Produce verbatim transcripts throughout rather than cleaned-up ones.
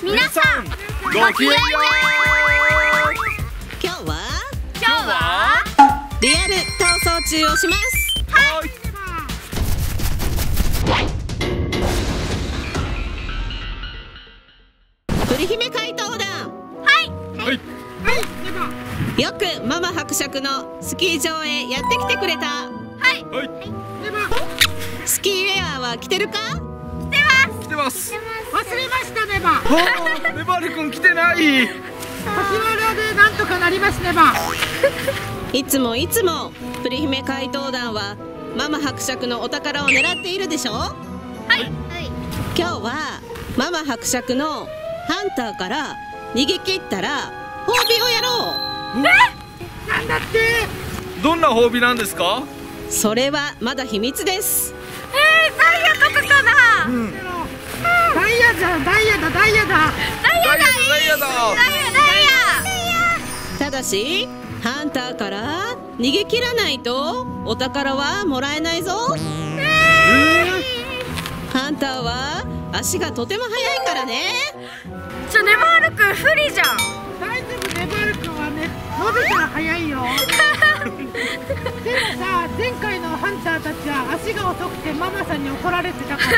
皆さんごきげんよう。 今日は今日はリアル逃走中をします。 はい。 栗姫怪盗団。 はいはい。 よくママ伯爵のスキー場へやってきてくれた。 はいはい。 スキーウェアは着てるか？ 来てます。 忘れましたネバ。 あー、ネバール君来てない。 橋原でなんとかなりますネバ。 いつもいつもプリ姫怪盗団はママ伯爵のお宝を狙っているでしょ。 はい。 今日はママ伯爵のハンターから逃げ切ったら褒美をやろう。 え？なんだって？ どんな褒美なんですか？ それはまだ秘密です。 えー、ダイヤとかかな。うん。 ダイヤだダイヤだダイヤだダイヤだダイヤだダイヤダイヤ。 ただしハンターから逃げ切らないとお宝はもらえないぞ。 えー、 ハンターは足がとても速いからね。 じゃあネバール君不利じゃん。 大丈夫ネバール君はね伸びたら速いよ。でもさ前回のハンターたちは足が遅くてママさんに怒られてたから。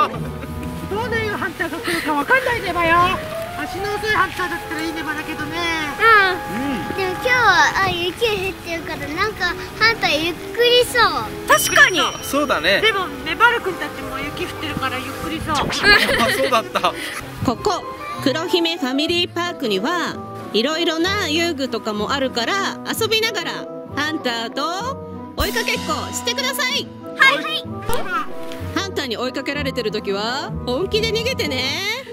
どういうハンターが来るかわかんないネバよ。足の遅いハンターだったらいいネバだけどね。 うん。でも今日はあ雪降ってるからなんかハンターゆっくりそう。 確かに。そうだね。 でもネバル君たちも雪降ってるからゆっくりそう。 あ、そうだった。 ここ黒姫ファミリーパークにはいろいろな遊具とかもあるから遊びながらハンターと追いかけっこしてください。 はいはい。 ハンターに追いかけられてる時は本気で逃げてね。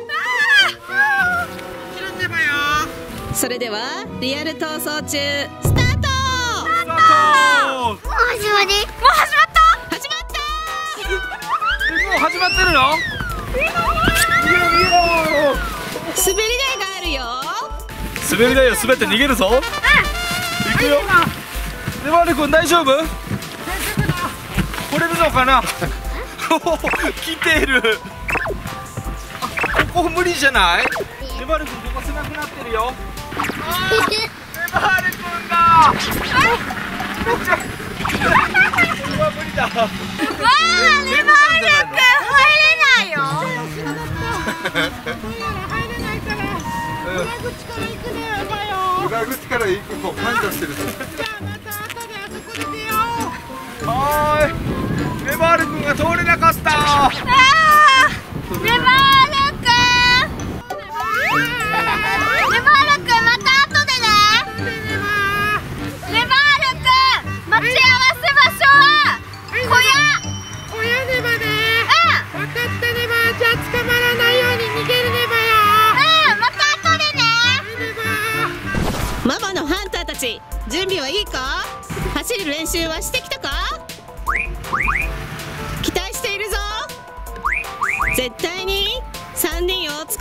知らんネバよ。 それではリアル逃走中スタート。 スタート。 もう始まり？ もう始まった。 始まった。 もう始まってるの？ 滑り台があるよ。 滑り台を滑って逃げるぞ。行くよ。ネバール君大丈夫？来れるのかな？来てる。あ、ここ無理じゃない？ネバール君ここ狭くなってるよ。あー、ネバール君だ。うわ無理だ。わあ、ネバール君入れないよ。 入れないから裏口から行くねネバよ。 裏口から行くの感謝してる。 じゃあまた後であそこで出よう。 はーい。ネバール君が通れなかった。 あー、ネバール君。ネバール君また後でね。ネバール君待ち合わせ場所は小屋。 小屋ネバね。 うん。 分かったネバ。じゃあ捕まらないように逃げるネバよ。 うん、また後でね。 ネバ。 ママのハンターたち準備はいいか？走る練習はしてきたか？期待しているぞ。絶対にさんにんを捕まえるんだ。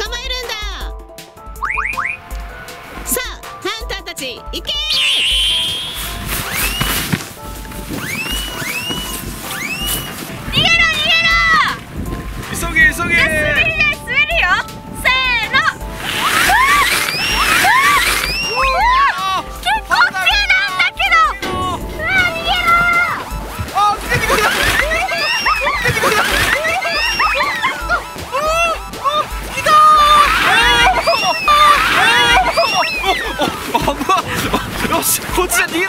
さあハンターたち行け。 逃げろ逃げろ。 急げ急げ。 滑り台滑るよ。せーの。結構急なんだけど。うわ逃げろ。 あ、出てくる。出てくる。来たー。よし、こっちで逃げろ。逃げろ。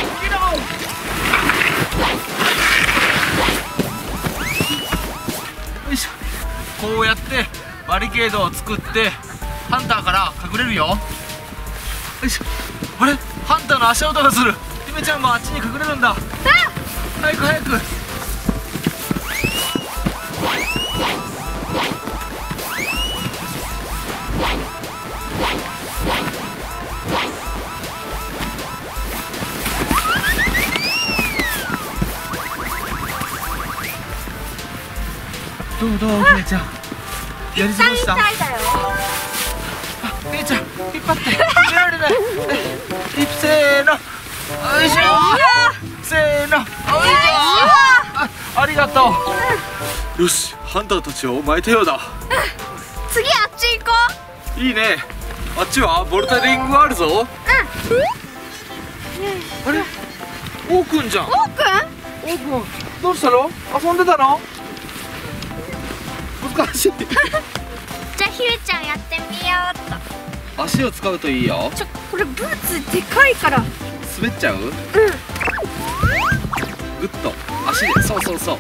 よいしょ。こうやってバリケードを作ってハンターから隠れるよ。よいしょ。あれ、ハンターの足音がする。ゆめちゃんもあっちに隠れるんだ。早く早く。どうどう、姉ちゃん。やり過ごした。 痛いだよ。 あ、姉ちゃん、引っ張って。出られない。いせーの。よいしょ。せーの。よいしょ。あ、ありがとう。よし、ハンターたちはお前手よだ。 次あっち行こう。 いいね。あっちはボルダリングがあるぞ。あれ、おうくんじゃん。 おうくんおうくん、どうしたの？遊んでたの？難しい。 じゃあひめちゃんやってみようっと。 足を使うといいよ。 ちょ、これブーツでかいから滑っちゃう？ うん。 グッと足で、そうそうそう。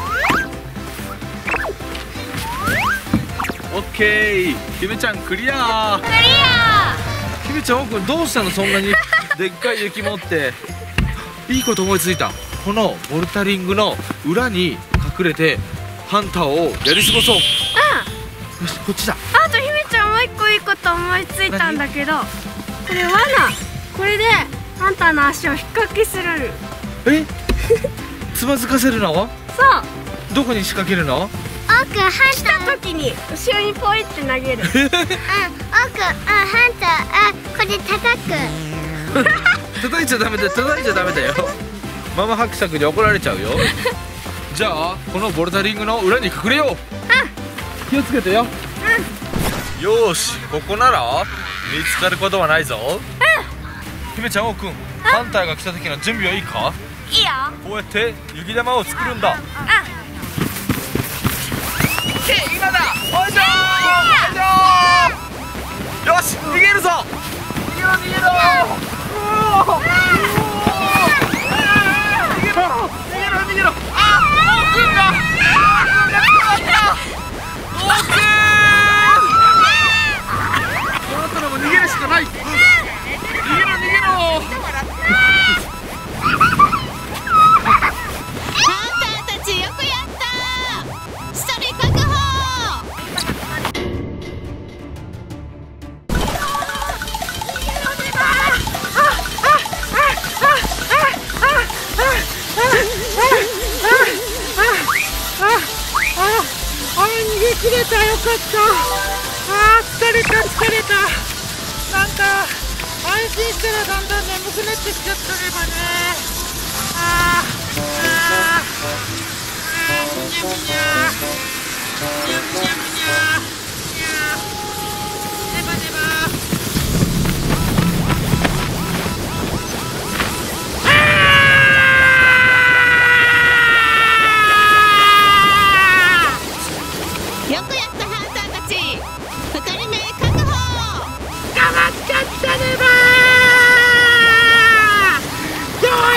オッケー、ひめちゃんクリア。 クリア。 ひめちゃん、おうくんどうしたの、そんなにでっかい雪持って。いいこと思いついた。このボルダリングの裏に隠れてハンターをやり過ごそう。よし、こっちだ。 あとひめちゃんもう一個いいこと思いついたんだけど、これ罠。これでハンターの足を引っ掛けする。 えつまずかせるの？ そう。 どこに仕掛けるの？ おうくん、ハンターの時に後ろにポイって投げる。うん、おうくん、うん、ハンター、あ、これ叩く。 叩いちゃダメだよ、叩いちゃダメだよ。ママ伯爵に怒られちゃうよ。じゃあこのボルダリングの裏に隠れよう。気をつけてよ。よーし、ここなら見つかることはないぞ。ひめちゃん、おうくん、ハンターが来た時の準備はいいか？ いいよ。 こうやって雪玉を作るんだ。今だ。おいしょー。よし、逃げるぞ。逃げろ逃げろ。逃げろ逃げろ逃げろ。あ、おうくんがおうくん、こうなったらもう逃げるしかない。逃げろ逃げろ。 ハンターたちよくやった。一人確保。 あ、逃げ切れた、よかった。あー、疲れた疲れた。なんか安心したらだんだん眠くなってきちゃったねばね。あーあーあー、むにゃむにゃむにゃむにゃむにゃねばねば。 よくやったハンターたち。二人目確保。 捕まっちゃったねばー。どえ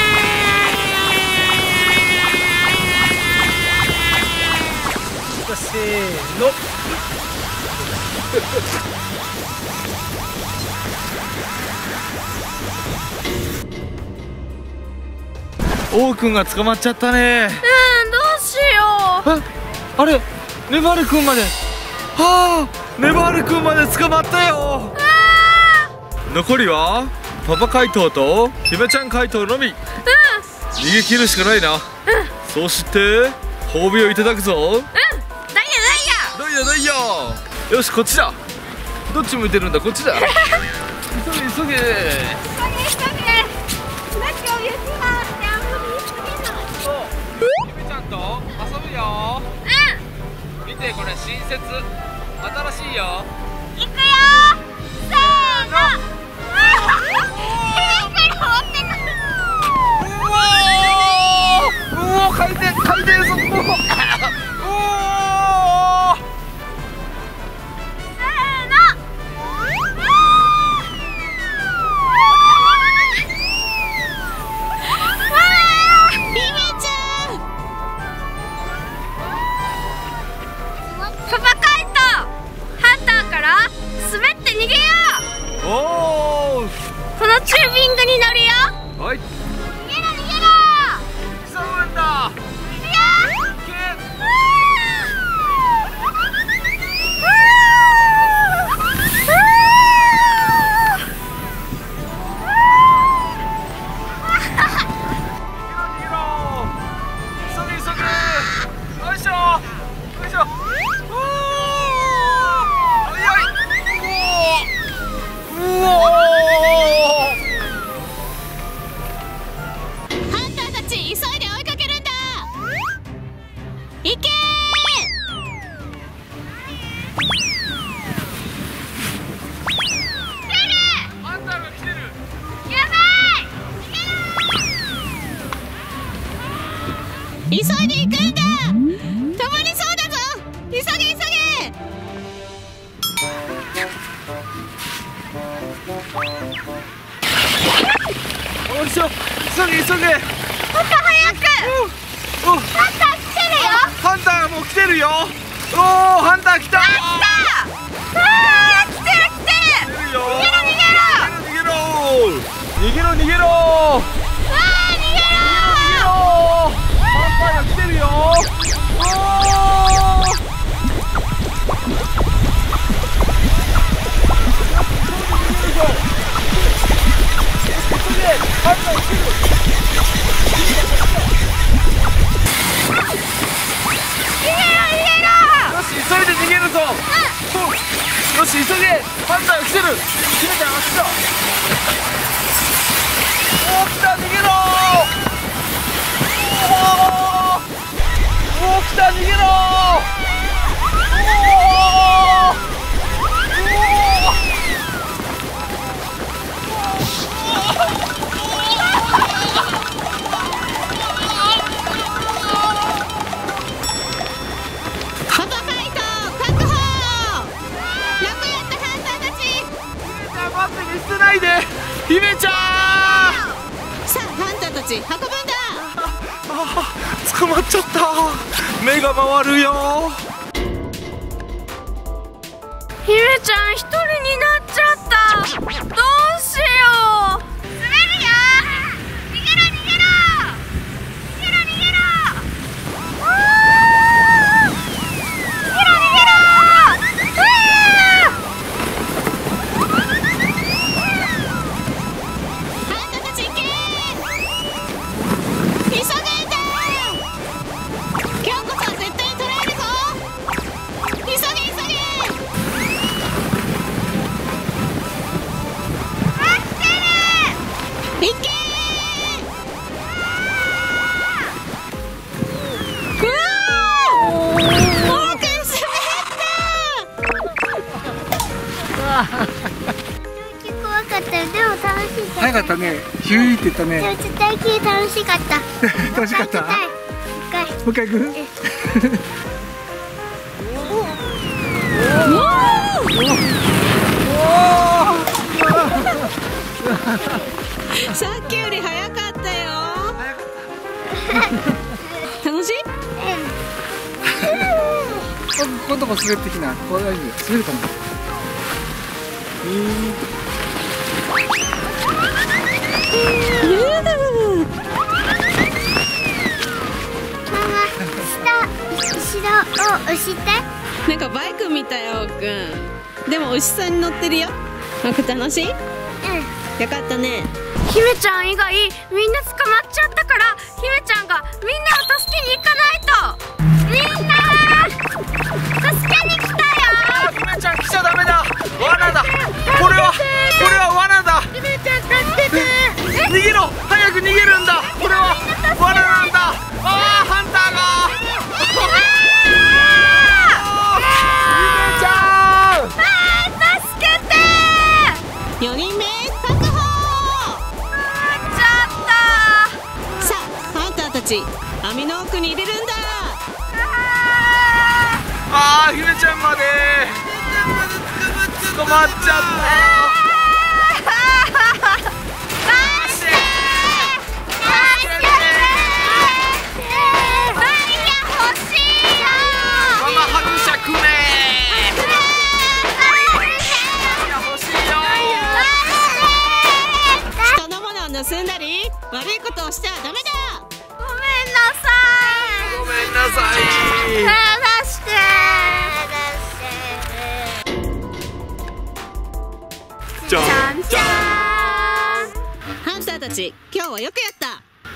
ー。せーの。 おうくんが捕まっちゃったね。 うん、どうしよう。 あ、あれ、ネバールくんまで。はあ、ネバールくんまで捕まったよ。残りはパパ怪盗とひめちゃん怪盗のみ。逃げ切るしかないな。そして褒美をいただくぞ。 うん、ダイヤダイヤ。 ダイヤダイヤ。よし、こっちだ。どっち向いてるんだ、こっちだ。急げ急げ。 急げ急げ。だってお雪があってあんまり急げない。 そう、ひめちゃんと遊ぶよ。見て、これ新設、新しいよ。 行くよー。せーの。 うおー、回転回転速度。おお。 せーの。 ひめちゃん。 パパカイト、ハンターから滑って逃げよう。 おお。 このチュービングに乗るよ。 はい。 逃げろ逃げろ。 競うんだ。 いくよ。 よいしょ、急げ急げ。 もっと早く。 おお、 ハンター来てるよ。 ハンターもう来てるよ。おお、ハンター来た。 あ、来た。あー、来てる来てる。 来てるよ。 逃げろ逃げろ。 逃げろ逃げろ逃げろ。 わー、逃げろ。 逃げろ。ハンターが来てるよ。おお。ハンター来てる。急いで逃げるぞ。よし急げ、ハンターが来てる。ひめちゃんあっちだ。おお、来た、逃げろ。おおおお、来た、逃げろ。おお捨てないで、姫ちゃん。 さあハンターたち運ぶんだ。 ああ、捕まっちゃった。目が回るよ。 姫ちゃん一人になっちゃった。どうしよう。滑るよ。逃げろ逃げろ。逃げろ逃げろ。おー、逃げろ逃げろ。怖かった。でも楽しかった。 早かったね。ヒューって言ったでもね。 絶対楽しかった。 楽しかった。 もう一回。 もう一回行く。 さっきより早かったよ。楽しい？ 今度も滑ってきな。これ大丈夫。滑るかな。 ママ、下、後ろを押して。 なんかバイクみたい、おうくん。でも牛さんに乗ってるよ。なんか楽しい？ うん。 よかったね。 姫ちゃん以外みんな捕まっちゃったから、姫ちゃんがみんなを助けに行かないと。みんな助けに来たよ。 姫ちゃん来ちゃダメだ。罠だ。これはこれは罠だ。 姫ちゃん助けて。 逃げろ。早く逃げるんだ。これは罠なんだ。ああ、ハンターが。姫ちゃん。 あー、助けて。 よにんめ確保。 ちゃった。 さあハンターたち網の奥に入れるんだ。 ああ、姫ちゃんまで捕まっちゃった。 盗んだり悪いことをしちゃダメだ。 ごめんなさい。 ごめんなさい。 離してじゃんじゃんじゃハンターたち今日はよくやった。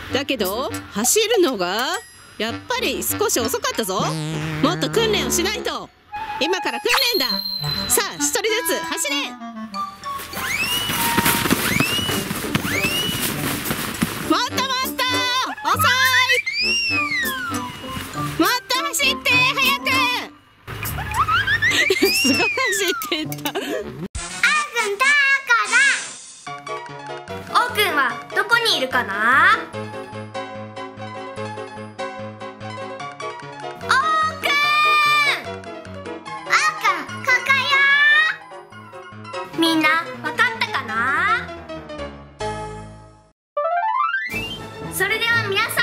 だけど走るのがやっぱり少し遅かったぞ。もっと訓練をしないと。今から訓練だ。さあ一人ずつ走れ。もっともっと遅い。もっと走って早くすごい走ってった。 あーくんだから。おーくんはどこにいるかな。おーくん、おーくんここよ。みんなわかったかな。 皆さ